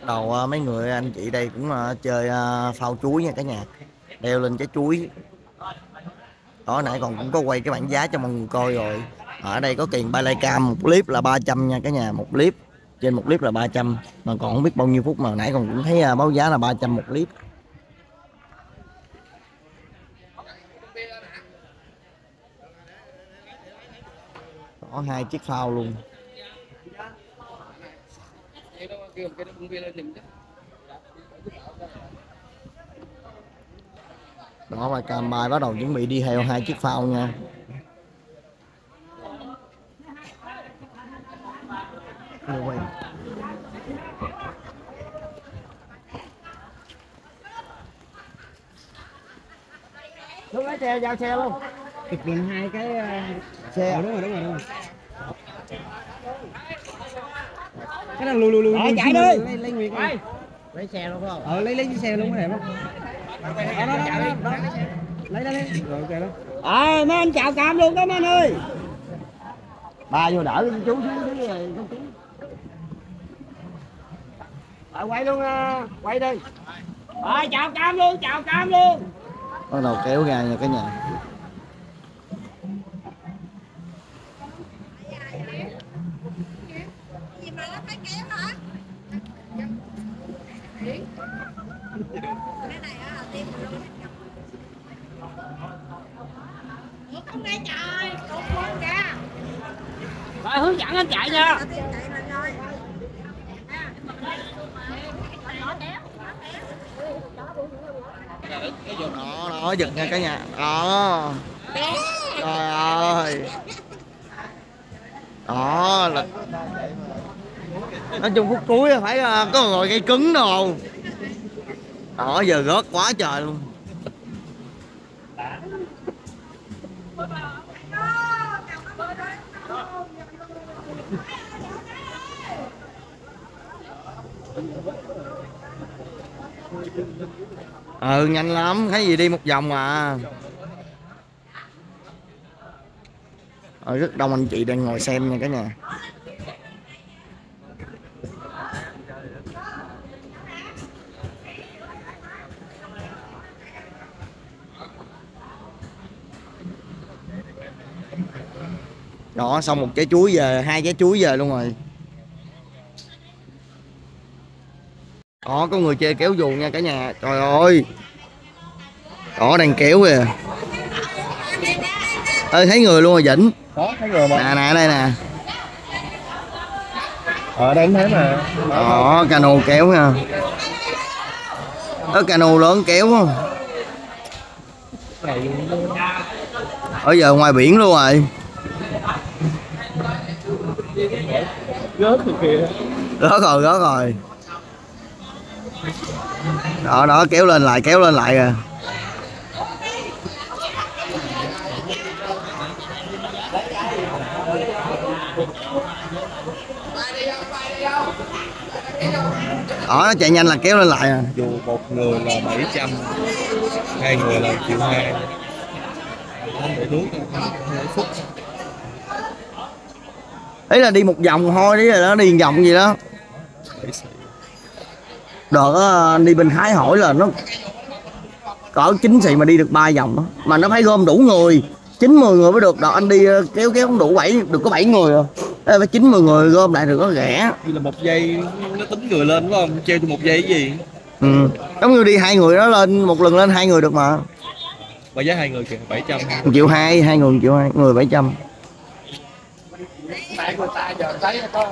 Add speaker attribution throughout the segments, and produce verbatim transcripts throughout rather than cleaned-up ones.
Speaker 1: Đầu à, mấy người anh chị đây cũng à, chơi à, phao chuối nha cả nhà, đeo lên trái chuối đó. Nãy còn cũng có quay cái bảng giá cho mọi người coi rồi. Ở đây có tiền bay cam một clip là ba trăm nha cả nhà, một clip trên một clip là ba trăm, mà còn không biết bao nhiêu phút mà nãy còn cũng thấy à, báo giá là ba trăm một clip. Có hai chiếc phao luôn. Đó, bay cam bay bắt đầu chuẩn bị đi theo hai chiếc phao nha. Quay. Lúc lái xe giao xe luôn. Kịch điện hai cái uh, xe. Ờ, đúng rồi, đúng rồi, đúng rồi. Cái này lùi lùi lùi. Rồi chạy đi. Lấy lấy Nguyệt đi. Lấy xe luôn phải không? Ờ lấy lấy chiếc xe luôn có đẹp không? Đó, đó, đó, đó. Lấy lấy lấy. Rồi ok đó. Ờ mấy anh chào cam luôn đó mấy anh ơi. Ba vô đỡ chú chú chú rồi chú chú. Rồi quay luôn, quay đi. Rồi chào cam luôn, chào cam luôn. Bắt đầu kéo ra nha cả nhà.
Speaker 2: Không đây trời, cục quân kìa.
Speaker 3: Rồi hướng dẫn anh chạy nha.
Speaker 1: Đó, đó, giật nha cả nhà. Đó. Trời ơi. Đó là nói chung phút cuối phải có ngồi cây cứng đồ. Đó giờ rớt quá trời luôn. Ừ nhanh lắm, thấy gì đi một vòng mà. Ờ, rất đông anh chị đang ngồi xem nha cả nhà. Đó xong một trái chuối về, hai trái chuối về luôn rồi. Đó có người chơi kéo dù nha cả nhà. Trời ơi. Đó đang kéo kìa. Ê thấy người luôn rồi Vĩnh.
Speaker 4: Có thấy người mà.
Speaker 1: Nè nè đây nè.
Speaker 4: Ở đây cũng thấy mà.
Speaker 1: Đó cano kéo nha. Đó cano lớn kéo không? Ở giờ ngoài biển luôn rồi.
Speaker 4: Rớt thì kìa.
Speaker 1: Rớt rồi rớt rồi. Đó đó kéo lên lại kéo lên lại kìa. Đó nó chạy nhanh là kéo lên lại à.
Speaker 4: Dù một người là bảy trăm, hai người là triệu hai. Để nước phút.
Speaker 1: Ý là đi một vòng thôi đấy, rồi đó đi một vòng gì đó. Đợt đó, đi bên Thái hỏi là nó cỡ chín xị mà đi được ba vòng đó. Mà nó phải gom đủ người, chín mười người mới được. Đợt anh đi kéo kéo không đủ bảy, được có bảy người à. Ê, phải chín mười người gom lại được có rẻ.
Speaker 4: Như là một giây nó tính người lên đúng không? Treo cho một giây cái gì?
Speaker 1: Ừ. Giống như đi hai người đó lên một lần lên hai người được mà.
Speaker 4: Và giá hai người kìa bảy trăm.
Speaker 1: một triệu hai, hai người một triệu hai, người bảy trăm.
Speaker 3: Tại người ta giờ thấy có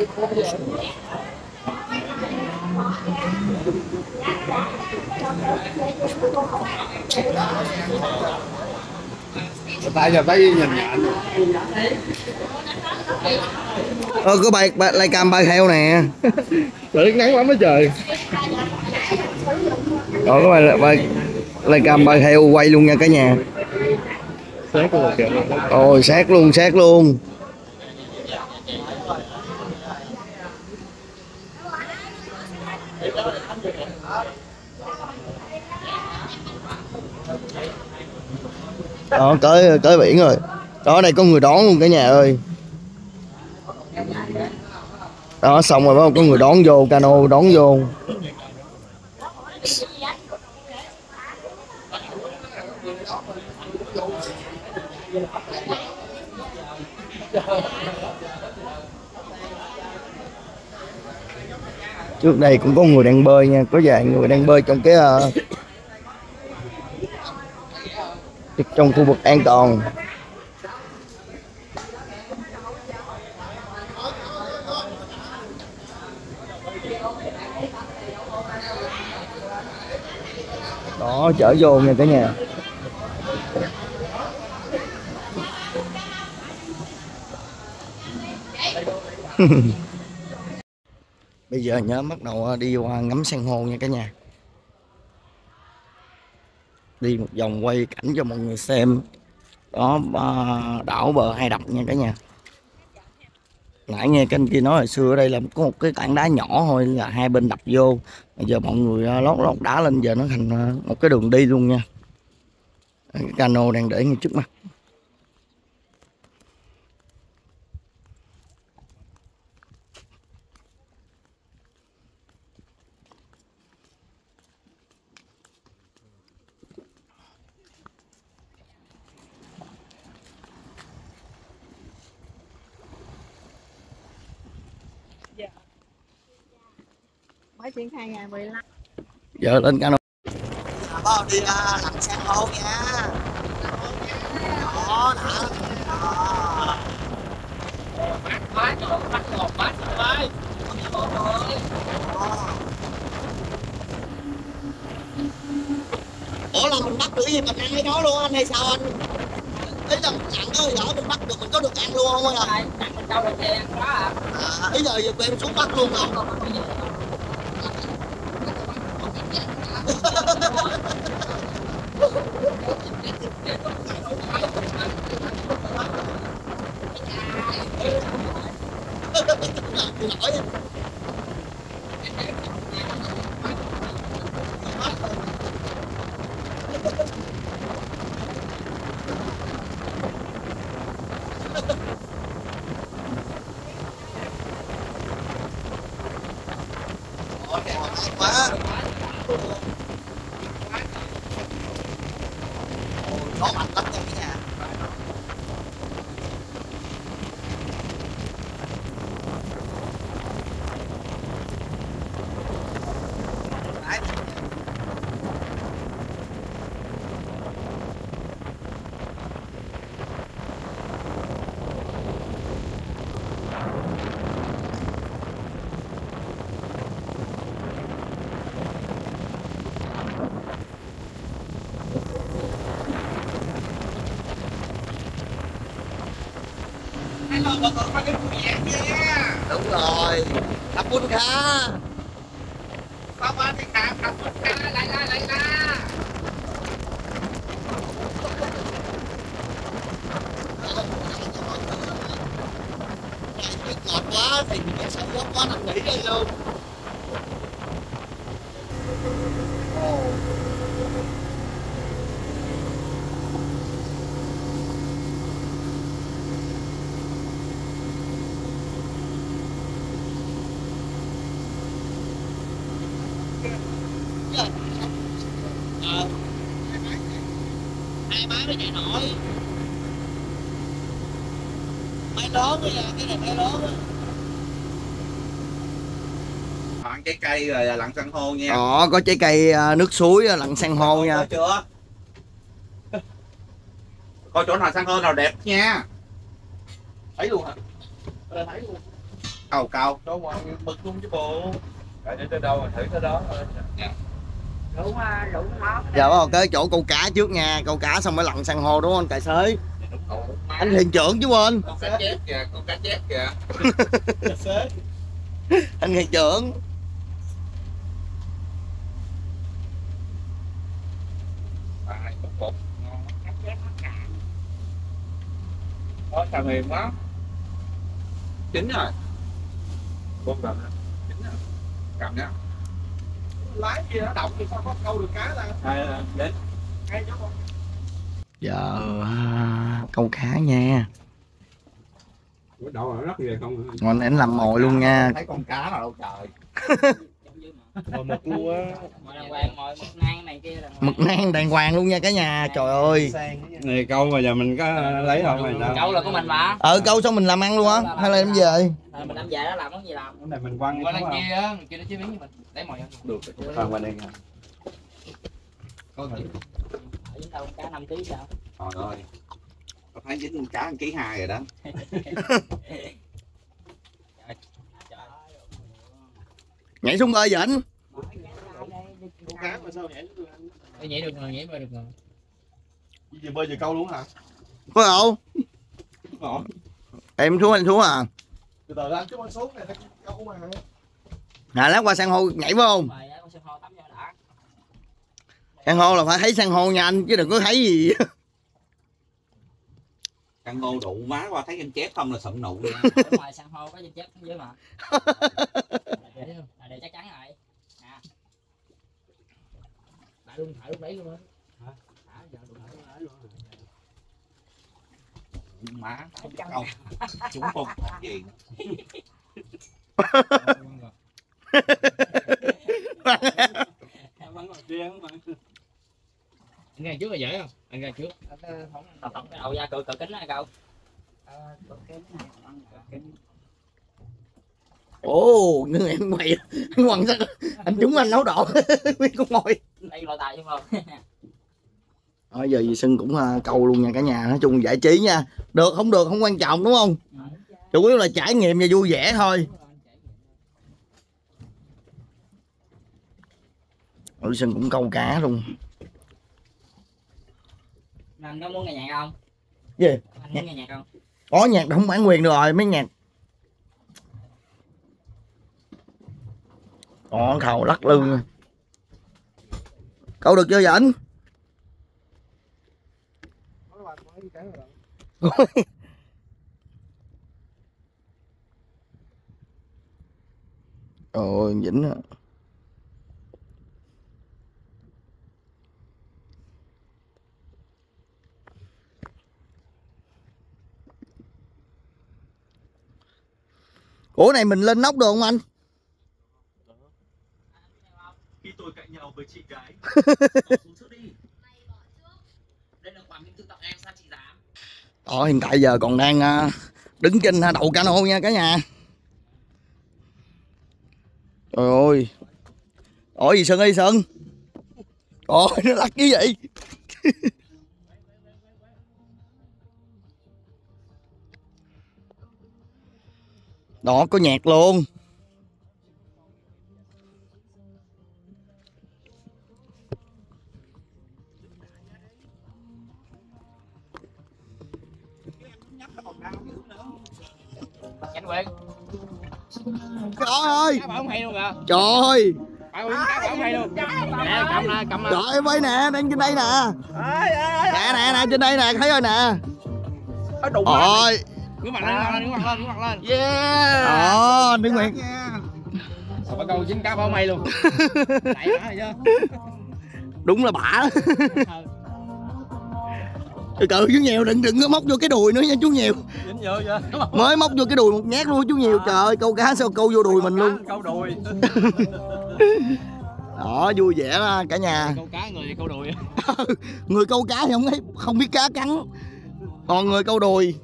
Speaker 4: Người ta giờ thấy nhìn nhện.
Speaker 1: Ờ có bay, bay lai cam bay theo nè.
Speaker 4: Trời nắng lắm đó trời.
Speaker 1: Rồi có bay bay lai cam bay theo quay luôn nha cả nhà.
Speaker 4: Sát luôn kìa.
Speaker 1: Ôi sát luôn, sát luôn. Đó tới tới biển rồi. Đó đây có người đón luôn cả nhà ơi. Đó xong rồi có người đón vô, cano đón vô. Trước đây cũng có người đang bơi nha, có vài người đang bơi trong cái uh, trong khu vực an toàn. Đó chở vô nha cả nhà. Bây giờ nhớ bắt đầu đi qua ngắm san hô nha cả nhà. Đi một vòng quay cảnh cho mọi người xem. Đó đảo bờ Hai Đập nha cả nhà. Nãy nghe kênh kia nói hồi xưa ở đây là có một cái tảng đá nhỏ thôi là hai bên đập vô. Bây giờ mọi người lót lót đá lên, giờ nó thành một cái đường đi luôn nha. Cái cano đang để ngay trước mặt.
Speaker 2: Mới triển khai ngày mười lăm.
Speaker 1: Giờ lên cano. Bao đi làm san hô nha. Đó đã.
Speaker 3: Bát bát bát một bát ơi.
Speaker 1: Ủa là mình bắt được gì mình ăn cái đó luôn anh hay sao anh? Ý là mình chặn đó giờ mình bắt được mình có được ăn luôn không anh?
Speaker 3: Chặn mình đâu là chè ăn quá à.
Speaker 1: À, ý giờ giờ em xuống bắt luôn không? Quá. Có mạnh lắm nha cả nhà. Đúng rồi, Thập Quân Kha.
Speaker 3: Không ăn thì khám Thập Quân Kha lại la lại la.
Speaker 1: Ngọt quá thì mình sẽ dốc quá nằm nghỉ đi luôn. Ờ. Hai máy mới chạy nổi. Máy lớn bây giờ, cái này máy lớn á.
Speaker 4: Chọn trái cây rồi lặn san hô nha.
Speaker 1: Đó, có trái cây nước suối lặn san hô nha.
Speaker 4: Có chưa? Coi chỗ nào san hô nào đẹp nha.
Speaker 3: Thấy luôn hả? Ờ, thấy luôn.
Speaker 4: Cầu cầu.
Speaker 3: Đâu ngoài mực luôn chứ bộ. Để đến tới đâu mà thử tới đó thôi. Dạ. Đủ đủ nó.
Speaker 1: Giờ bắt đầu tới chỗ câu cá trước nha, câu cá xong mới lặn san hô đúng không anh tài xế? Anh thuyền trưởng chứ quên.
Speaker 3: Con cá chép kìa, con cá chép kìa.
Speaker 1: Anh thuyền trưởng.
Speaker 3: Bài bột bột ngon. Cá chép nó cạn. Đó, xào mềm quá. Chín rồi. Bột cầm nè. Chín rồi. Cầm nha. Lái kia nó động thì sao có câu được cá ta? À, đến. Ngay chỗ con.
Speaker 1: Giờ à, câu cá nha.
Speaker 3: Đâu rất về không.
Speaker 1: Ngon anh làm mồi luôn nha.
Speaker 3: Thấy con cá nào đâu trời.
Speaker 4: Mồi mực luôn á.
Speaker 1: Mực nang đàng hoàng luôn nha cả nhà. Trời ơi.
Speaker 3: Này câu mà giờ mình có lấy không này sao?
Speaker 5: Câu là của mình mà.
Speaker 1: Ờ câu xong mình làm ăn luôn á hay là em về?
Speaker 5: À, mình đem về đó làm món gì làm?
Speaker 3: Cái này mình quăng
Speaker 5: Qua đằng kia á, kia nó chế biến cho mình. Lấy mồi
Speaker 3: được. Quăng qua đây nha.
Speaker 5: Có gì? Ở dưới đâu cá năm ký sao?
Speaker 3: Trời ơi. Có thấy dính cá một ký hai rồi đó.
Speaker 1: Nhảy xuống bơi Vĩnh.
Speaker 3: Con cá mà sao nhảy được?
Speaker 5: Nhảy được rồi, nhảy bơi được rồi.
Speaker 3: Giờ bơi về câu luôn hả?
Speaker 1: Có đâu? Em xuống anh xuống à?
Speaker 3: Từ từ anh xuống anh xuống này câu mà.
Speaker 1: À lát qua san hô nhảy phải không? San hô là phải thấy san hô nha anh chứ đừng có thấy gì.
Speaker 6: Căn ngô đụ má qua thấy em chép không là sận nụ luôn.
Speaker 5: Ở ngoài san hô có trên chép dưới mà. Để chắc chắn rồi. Nè. Thả luôn, thả lúc đấy luôn á. Hả? Thả giờ đụng thả lúc đấy luôn.
Speaker 6: Má không câu. Chúng con gì.
Speaker 5: Anh ra trước là dễ không? Anh ra trước. Không cái đầu ra cỡ cỡ kính này câu.
Speaker 1: Ồ, nhưng em quay anh quăng sao anh trúng anh nấu độ nguyên con mồi.
Speaker 5: Đây lò tài chứ không?
Speaker 1: Rồi giờ dì Sưng cũng uh, câu luôn nha cả nhà, nói chung giải trí nha. Được không được không quan trọng đúng không? Chủ yếu là trải nghiệm và vui vẻ thôi. Dì Sưng cũng câu cá luôn.
Speaker 5: Anh có muốn nghe nhạc không?
Speaker 1: Gì?
Speaker 5: Anh muốn nghe nhạc không?
Speaker 1: Có nhạc không bản quyền được rồi, mấy nhạc. Còn khẩu lắc lưng. Câu được chưa Vĩnh? Ôi Vĩnh à. Ủa này mình lên nóc được không anh?
Speaker 6: Khi tôi cạnh nhau với chị gái. Xuống trước đi. Đây là quả minh tương tặng em sao chị dám.
Speaker 1: Đó hiện tại giờ còn đang uh, đứng trên đậu cano nha cả nhà. Trời ơi. Ủa gì Sơn ơi Sơn. Ôi nó lắc như vậy. Đó có nhạc luôn.
Speaker 5: Chánh Quyền.
Speaker 1: Trời ơi.
Speaker 5: Cá bỏng hay luôn kìa.
Speaker 1: Trời ơi.
Speaker 5: Cá bỏng hay luôn. Nè cầm nè, cầm nè.
Speaker 1: Trời ơi quay nè, đang trên đây nè. Nè nè nè trên đây nè, thấy rồi nè. Ôi.
Speaker 5: Ngước mặt lên, ngước mặt lên, ngước mặt lên.
Speaker 1: Yeah. Đó, đứng Nguyễn.
Speaker 5: Bà câu dính cá bỏng hay luôn. Đẩy nó chứ.
Speaker 1: Đúng là bả. Từ từ chú Nhiều đừng đừng có móc vô cái đùi nữa nha chú Nhiều. Mới móc vô cái đùi một nhát luôn chú Nhiều. Trời ơi câu cá sao câu vô đùi mình luôn.
Speaker 5: Câu đùi.
Speaker 1: Đó vui vẻ đó cả nhà.
Speaker 5: Câu cá người câu đùi.
Speaker 1: Người câu cá thì không thấy không biết cá cắn. Còn người câu đùi.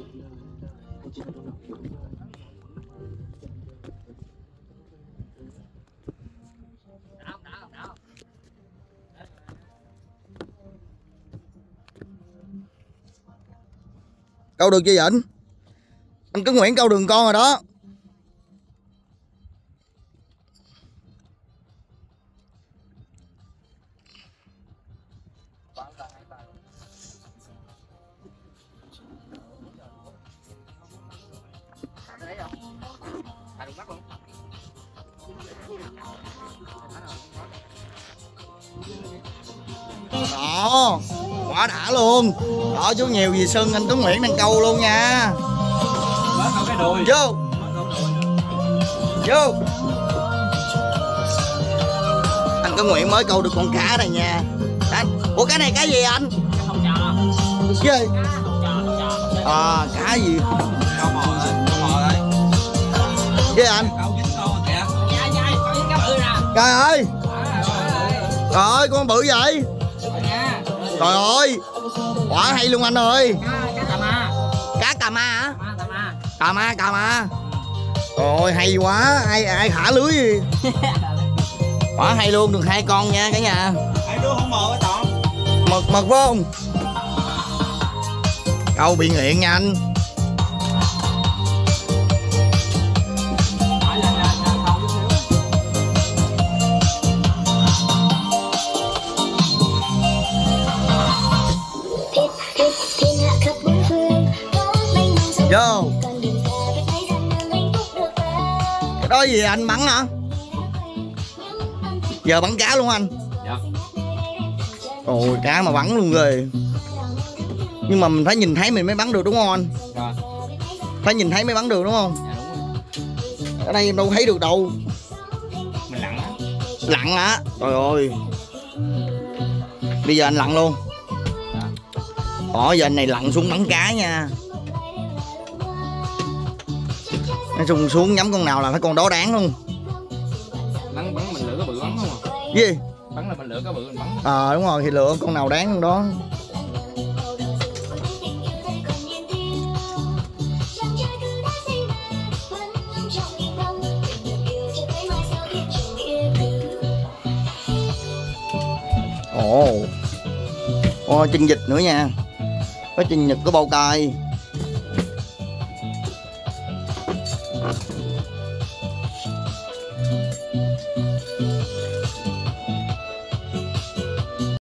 Speaker 1: Câu được chưa Vĩnh? Anh cứ Nguyễn câu đường con rồi đó. Đó, quá đã luôn. Đó chú Nhiều gì Sơn anh Tuấn Nguyễn đang câu luôn nha.
Speaker 5: Cái đùi.
Speaker 1: Vô. Vô. Anh Tuấn Nguyễn mới câu được con cá này nha. Anh, ủa cái này cá gì anh?
Speaker 5: Không cho.
Speaker 1: Cái gì?
Speaker 5: Không cho, không cho.
Speaker 1: À cá gì?
Speaker 6: Câu mồi.
Speaker 1: với anh. Trời ơi, trời ơi con bự vậy, trời ơi quả hay luôn anh ơi. Cá cà ma hả? Cà ma, cà ma. Rồi hay quá, ai ai thả lưới gì. Quả hay luôn, được hai con nha cả nhà.
Speaker 3: Hai đứa không mờ cái tọn.
Speaker 1: Mực mực phải không? Câu bị nghiện nha anh. Vô. Cái đó gì anh bắn hả? Giờ bắn cá luôn anh.
Speaker 5: Dạ.
Speaker 1: Ôi cá mà bắn luôn rồi. Nhưng mà mình phải nhìn thấy mình mới bắn được đúng không anh?
Speaker 5: Rồi.
Speaker 1: Phải nhìn thấy mới bắn được đúng không?
Speaker 5: Dạ đúng rồi.
Speaker 1: Ở đây em đâu thấy được đâu.
Speaker 5: Mình lặn á.
Speaker 1: Lặn hả? Trời ơi. Bây giờ anh lặn luôn. Ủa giờ anh này lặn xuống bắn cá nha. Nó xuống xuống nhắm con nào là thấy con đó đáng luôn.
Speaker 5: Bắn bắn mình lựa cái bự bắn không à?
Speaker 1: Gì?
Speaker 5: Bắn là mình lựa cái bự mình bắn.
Speaker 1: Ờ à, đúng rồi thì lựa con nào đáng con đó. Ồ. Ồ chân vịt nữa nha. Có chân vịt có bầu cài.